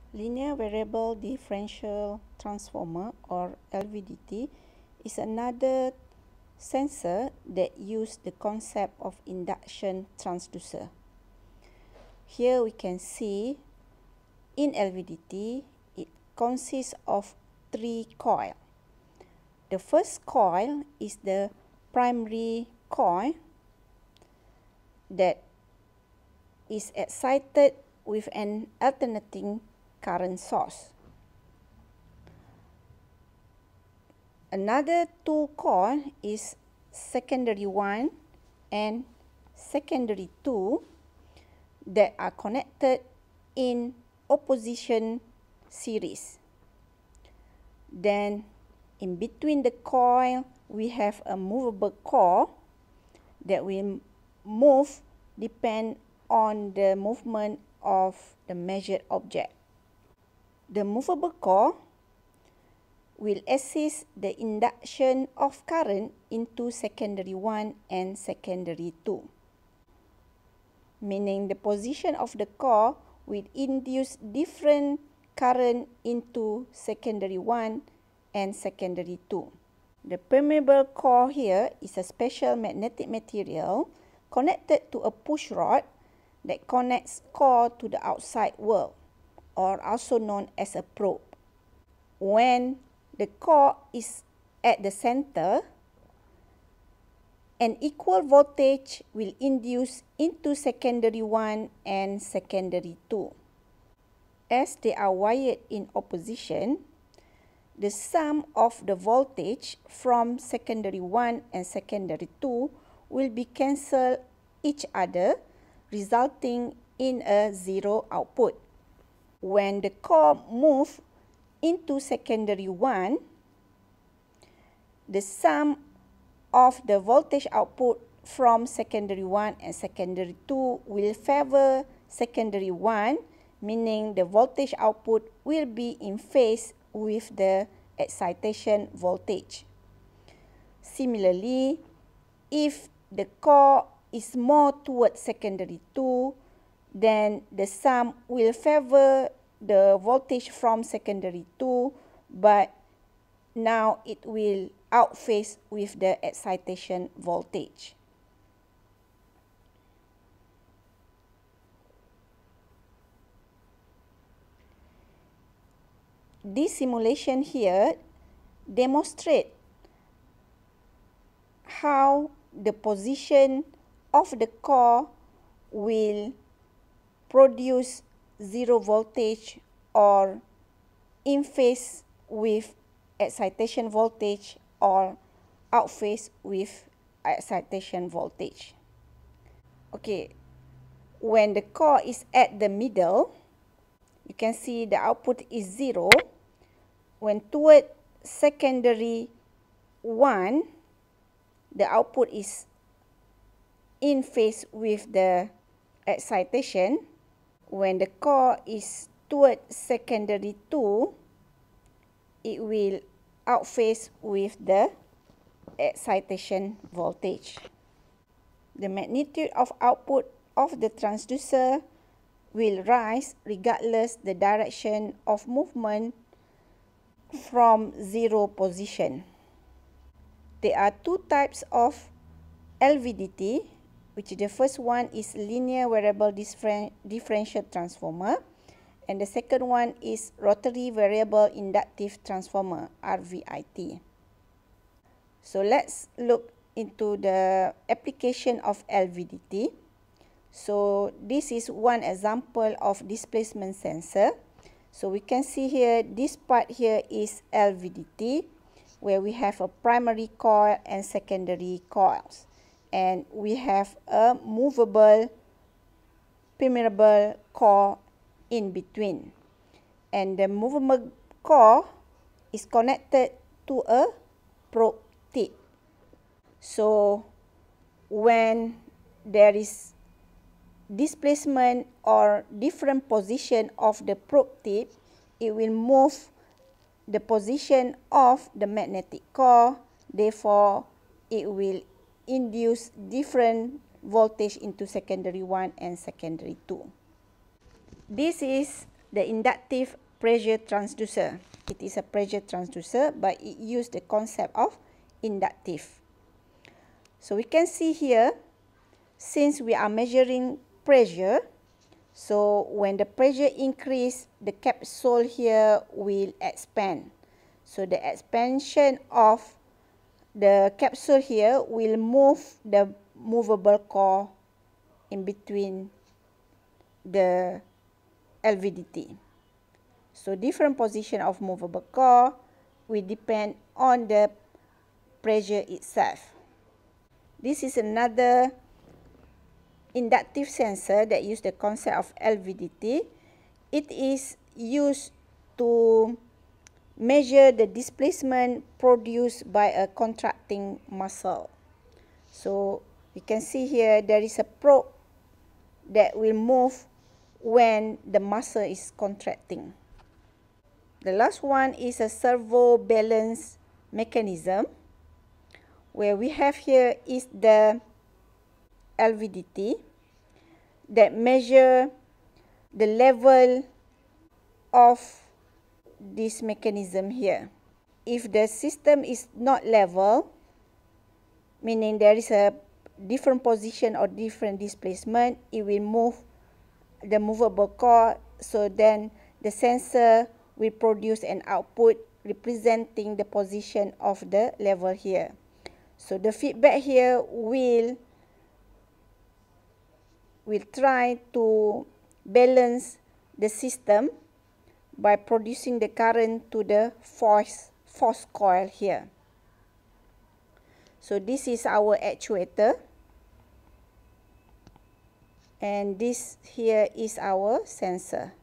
Linear variable differential transformer, or LVDT, is another sensor that uses the concept of induction transducer. Here we can see in LVDT, it consists of 3 coils. The first coil is the primary coil that is excited with an alternating current source. Another 2 coils is secondary 1 and secondary 2 that are connected in opposition series. Then in between the coil, we have a movable core that will move depend on the movement of the measured object. The movable core will assist the induction of current into secondary 1 and secondary 2, meaning the position of the core will induce different current into secondary 1 and secondary 2. The permeable core here is a special magnetic material connected to a push rod that connects core to the outside world, or also known as a probe. When the core is at the center, an equal voltage will induce into secondary 1 and secondary 2. As they are wired in opposition, the sum of the voltage from secondary 1 and secondary 2 will be cancelled each other, resulting in a zero output. When the core moves into secondary 1, the sum of the voltage output from secondary 1 and secondary 2 will favor secondary 1, meaning the voltage output will be in phase with the excitation voltage. Similarly, if the core is more towards secondary 2, then the sum will favor the voltage from secondary 2, but now it will outphase with the excitation voltage. This simulation here demonstrates how the position of the core will produce zero voltage or in phase with excitation voltage or outphase with excitation voltage. Okay, when the core is at the middle, you can see the output is 0. When toward secondary 1, the output is in phase with the excitation. When the core is toward secondary 2, it will outphase with the excitation voltage. The magnitude of output of the transducer will rise regardless the direction of movement from zero position. There are 2 types of LVDT, which the first one is linear variable differential transformer, and the second one is rotary variable inductive transformer, RVIT. So let's look into the application of LVDT. So this is one example of displacement sensor. So we can see here, this part here is LVDT, where we have a primary coil and secondary coils. And we have a movable, permeable core in between. And the movable core is connected to a probe tip. So when there is displacement or different position of the probe tip, it will move the position of the magnetic core. Therefore, it will induce different voltage into secondary 1 and secondary 2. This is the inductive pressure transducer. It is a pressure transducer, but it uses the concept of inductive. So we can see here, since we are measuring pressure, so when the pressure increase, the capsule here will expand. So the expansion of the capsule here will move the movable core in between the LVDT. So different position of movable core will depend on the pressure itself. This is another inductive sensor that uses the concept of LVDT. It is used to measure the displacement produced by a contracting muscle. So you can see here there is a probe that will move when the muscle is contracting. The last one is a servo balance mechanism, where we have here is the LVDT that measure the level of this mechanism here. If the system is not level, meaning there is a different position or different displacement, it will move the movable core, so then the sensor will produce an output representing the position of the level here. So the feedback here will try to balance the system by producing the current to the force coil here. So this is our actuator, and this here is our sensor.